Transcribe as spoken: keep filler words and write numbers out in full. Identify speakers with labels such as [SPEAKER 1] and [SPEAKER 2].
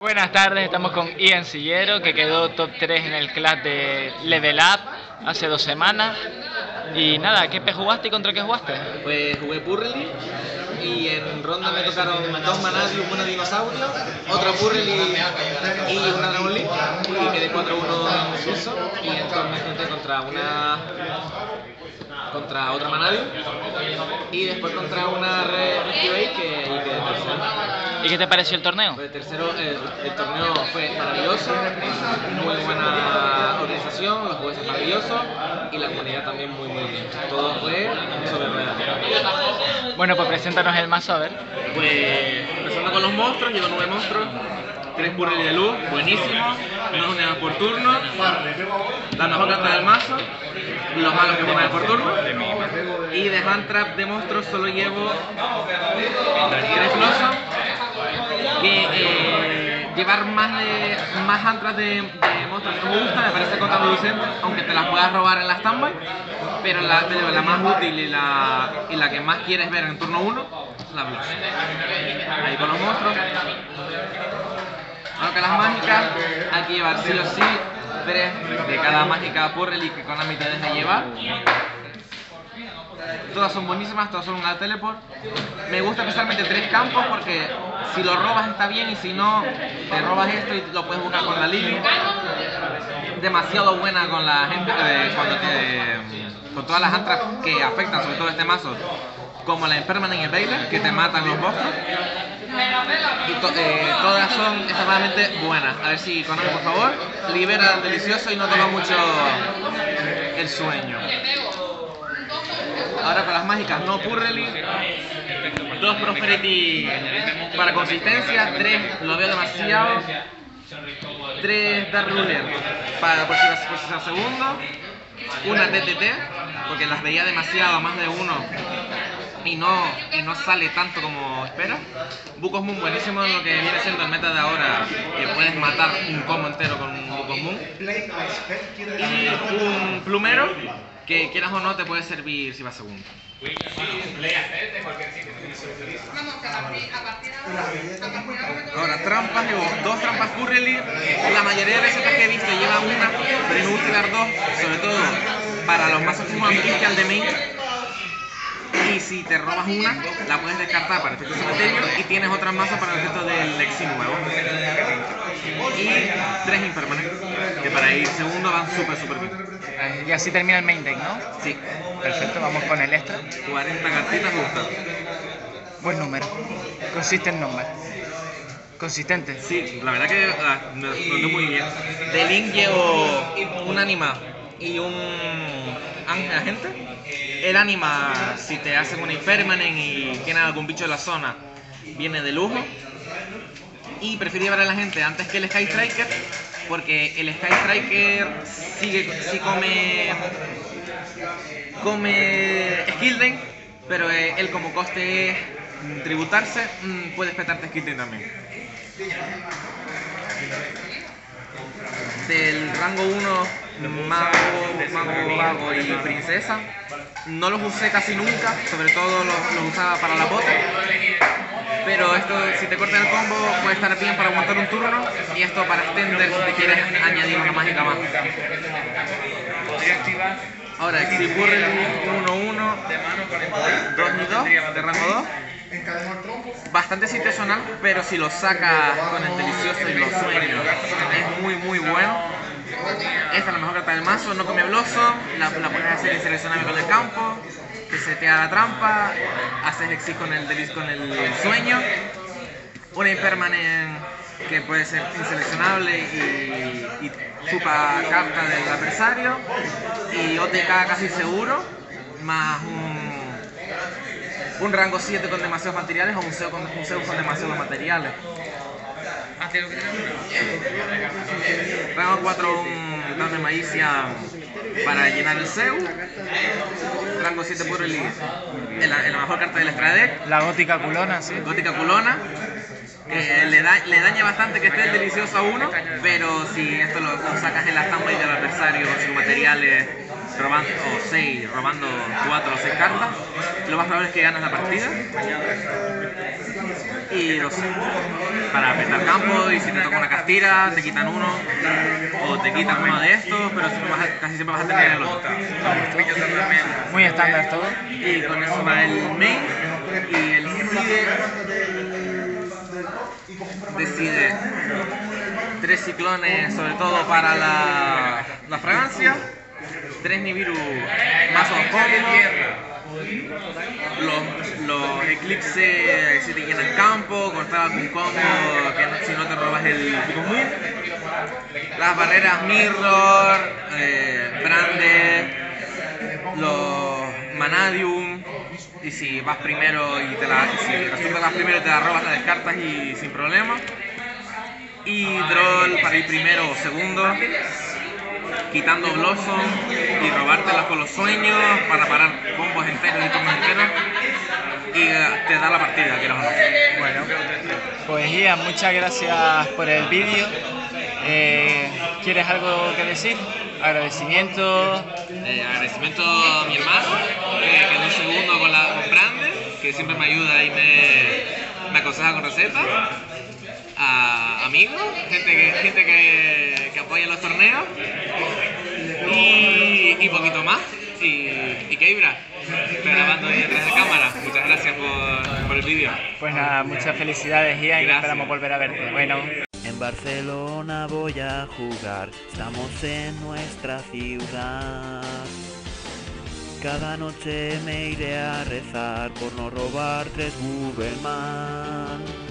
[SPEAKER 1] Buenas tardes, estamos con Ian Sillero, que quedó top tres en el class de Level Up hace dos semanas. Y nada, ¿qué P jugaste y contra qué jugaste?
[SPEAKER 2] Pues jugué Purrely y en ronda me tocaron dos Manadium, una Dinosaurio, otra Purrely y una Dragon League, y quedé cuatro uno en ruso, y entonces me enfrenté contra una contra otra Manadium y después contra una Rescue Base que ahí quedé tercero.
[SPEAKER 1] ¿Y qué te pareció el torneo?
[SPEAKER 2] Pues tercero, el, el torneo fue maravilloso, muy buena organización, los jueces maravillosos y la comunidad también muy muy bien. Todo fue sobre ruedas.
[SPEAKER 1] Bueno, pues preséntanos el mazo, a ver.
[SPEAKER 2] Pues empezando con los monstruos, llevo nueve monstruos, tres Purrely de luz, buenísimo, dos unidades por turno, la mejor carta del mazo, los malos que ponen por turno, y de hand trap de monstruos solo llevo tres Blossom, que eh, llevar más de más hand trap de, de monstruos no me gusta, me parece contraproducente, aunque te las puedas robar en la standby, pero la, la más útil y la, y la que más quieres ver en turno uno, la Blossom. Ahí con los monstruos. Aunque las mágicas hay que llevar sí o sí tres de cada mágica Purrely que Konami te deja llevar. Todas son buenísimas, todas son una teleport. Me gusta especialmente tres campos porque si lo robas está bien y si no, te robas esto y lo puedes buscar con la Lily. Demasiado buena con la gente, eh, cuando te, con todas las antras que afectan sobre todo este mazo, como la Impermanent y el Bailer, que te matan los monstruos. Y to eh, todas son extremadamente buenas. A ver si Konami, por favor, libera el delicioso y no toma mucho el sueño. Ahora con las mágicas, no Purrely, dos Prosperity para consistencia, tres lo veo demasiado, tres Dark Ruler para por si sea segundo, una T T T, porque las veía demasiado, más de uno, y no, y no sale tanto como espera. Bucos Moon buenísimo en lo que viene siendo el meta de ahora, que puedes matar un combo entero con un Bucos Moon. Y un plumero, que quieras o no te puede servir si vas segundo. Ahora, trampas, llevo dos trampas Purrely. La mayoría de recetas que he visto llevan una, pero me gusta llevar dos, sobre todo para los mazos que juegan Crystal de main. Y si te robas una, la puedes descartar para efectos cementerio y tienes otra masa para el efecto del Lexi nuevo. Y tres Impermanent, que para ir segundo van súper súper bien.
[SPEAKER 1] Y así termina el main deck, ¿no?
[SPEAKER 2] Sí.
[SPEAKER 1] Perfecto, vamos con el extra.
[SPEAKER 2] cuarenta cartitas me gustan.
[SPEAKER 1] Buen número. Consistent number. Consistente.
[SPEAKER 2] Sí, la verdad que ah, me respondió muy bien. De Link llevo un anima y un ángel agente. El anima, si te hacen una Impermanent y tienen algún bicho en la zona, viene de lujo. Y prefiero llevar a la gente antes que el Sky Striker, porque el Sky Striker sigue, sí come, come Skill Drain, pero eh, él como coste es tributarse, mmm, puedes petarte Skill Drain también. Del rango uno, mago, mago, vago y princesa, no los usé casi nunca, sobre todo los, los usaba para la bota. Pero esto, si te cortan el combo, puede estar bien para aguantar un turno. Y esto para extender si te quieres añadir una mágica más. Ahora, si Purrely uno uno, dos y dos, de rango dos. Bastante situacional, pero si lo sacas con el delicioso y los sueños, es muy muy bueno. Esta es la mejor carta del mazo, no come Blossom, la, la puedes hacer inseleccionable con el campo. Te setea la trampa, haces exit con el, con el sueño, una Impermanent que puede ser inseleccionable y, y chupa carta del adversario, y O T K casi seguro, más un, un rango siete con demasiados materiales o un Zeus con, un Zeus con demasiados materiales. Rango cuatro, un Down de Malicia para llenar el Zeus. Rango siete Purrely, en la, en la mejor carta del extra deck.
[SPEAKER 1] La gótica culona, sí.
[SPEAKER 2] Gótica culona, que le, da, le daña bastante que esté el delicioso a uno, pero si esto lo, lo sacas en la standby del adversario con sus materiales, robando o seis, robando cuatro o seis cartas, lo más probable es que ganas la partida. Y no sé, para apretar campo, y si te toca una castira, te quitan uno, o te quitan uno de estos, pero siempre vas a- casi siempre vas a tener el otro.
[SPEAKER 1] Muy estándar todo.
[SPEAKER 2] Y con eso va el main, y el Cide decide tres ciclones, sobre todo para la, la fragancia, tres Nibiru más o cómodos, los, los eclipses si te llenan campo, cortar algún combo que no, si no te robas el común, las barreras Mirror, eh, Brande, los Manadium, y si vas primero y te la, si resulta que vas primero te la robas, la descartas y sin problema. Y Droll para ir primero o segundo, quitando Blossom y robártelas con los sueños para parar combos enteros y combos enteros, y uh, te da la partida, quieras o no.
[SPEAKER 1] Bueno, pues Ian, muchas gracias por el vídeo. Eh, ¿Quieres algo que decir? Agradecimiento.
[SPEAKER 2] Eh, agradecimiento a mi hermano, que quedó segundo con la con Brande, que siempre me ayuda y me, me aconseja con recetas. A amigos, gente que, gente que, que apoya los torneos, y, y poquito más. Y, y Keibra, grabando ahí detrás de cámara. Muchas gracias por, por el vídeo.
[SPEAKER 1] Pues nada, muchas felicidades, Ian, y
[SPEAKER 2] Gracias.
[SPEAKER 1] esperamos volver a verte. Bueno.
[SPEAKER 3] En Barcelona voy a jugar, estamos en nuestra ciudad. Cada noche me iré a rezar por no robar tres Bubbleman.